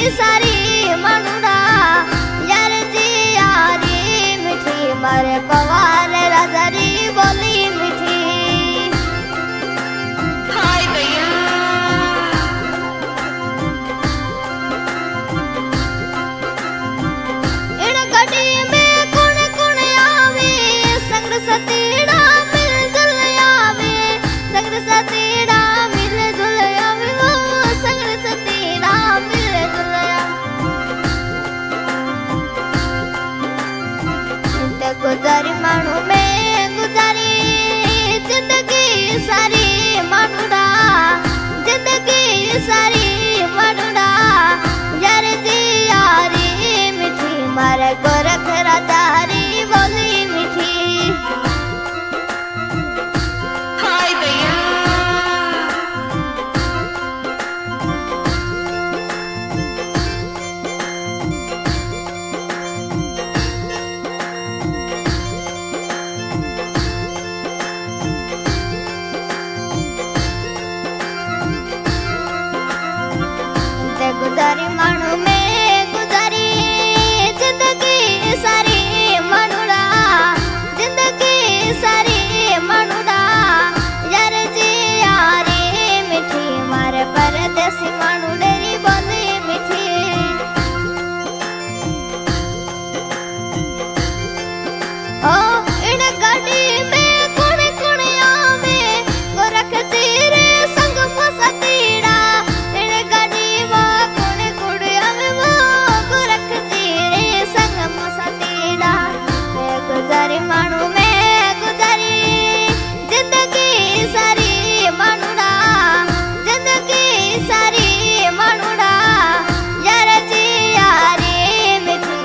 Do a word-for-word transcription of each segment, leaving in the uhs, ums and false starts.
सारी मनुड़ा यार जी यारी मिठी मारे पवार राजारी बोली मिठी। हाय भैया इन गड्डी में कुण कुण आवे संग सतीड़ा मिलजुल आवे संग सतीड़ा मिलजुल आवे वो संग सतीड़ा मिलजुल आवे। गुजारी मानू में गुजारी जिंदगी सारी मनुड़ा जिंदगी सारी मनुड़ा यार जी यारी मिठी मारे गोरख राजारी बोली मिठी। हाय भैया गुजारी मानू में गुजारी जिंदगी सारी मनुड़ा जिंदगी सारी मनुड़ा यार जी यारी मिठी मारे परदेसी मानू डेरी बोली मिठी। ओ इन गाड़ी में कुण कुण आवे गोरख तेरे संग मसतीड़ा इन गाड़ी में कुण कुण आवे वो गोरख तेरे संग मसतीड़ा। मैं गुजारी मानू में गुजारी जिंदगी सारी मनुड़ा जिंदगी सारी मनुड़ा यार जी यारी मिठी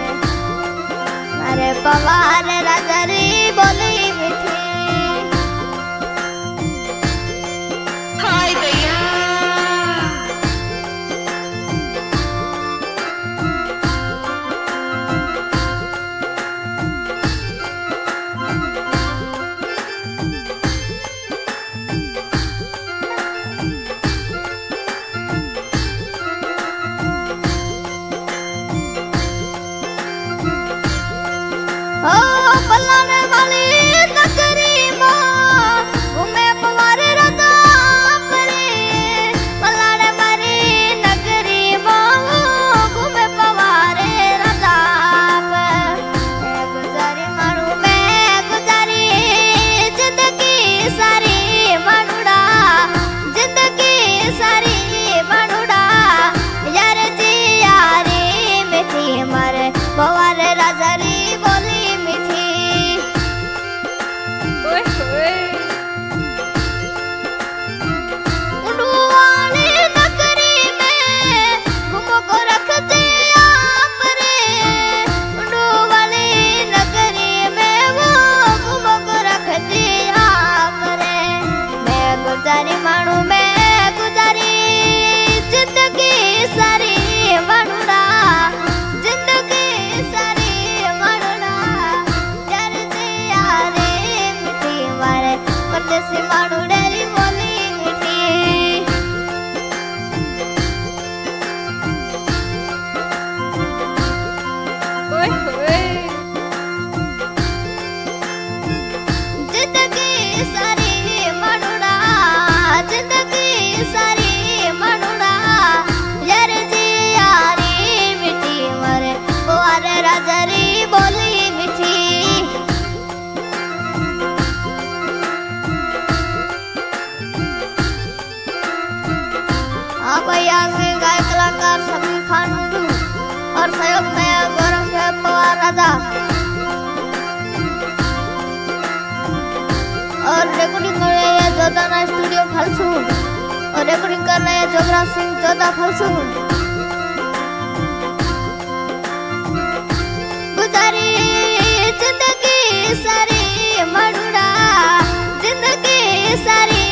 मारे पवार राजारी बोली मिठी। हाय भैया ओ पलाण वाली नगरी मां घूमे पवार राजा परे पलाण वाली नगरी मां घूमे पवार राजा पर। मैं गुजारी मानू मैं गुजारी जिंदगी सारी मनुड़ा जिंदगी सारी मनुड़ा यार जी यारी मिठी मारे पवार राजारी बोली मिठी। ओए ओए उड़ू वाली नगरी में घूमो को रखते आप रे उड़ू वाली नगरी में वो घूमो को रखते आप रे। मैं गुजारी मानू मैं गुजारी जिंदगी सारी मनुड़ा जिंदगी सारी मनुड़ा यार जी यारी मिठी मारे परदेसी मानू डेरी बोली मिठी। ओए ओए जिंदगी सारी मनुड़ा जिंदगी सारी मनुड़ा यार जी यारी मिठी मारे पवार राजारी बोली मिठी। हाँ भैया से गाय कलाकार सभी खान और सहयोग में गौरव है पवार राजा और रिकॉर्डिंग कर रहे हैं जोधा स्टूडियो फलसून और रिकॉर्डिंग कर रहे हैं जोगराज सिंह जोधा फलसून। गुजारी जिंदगी सारी मनुड़ा जिंदगी सारी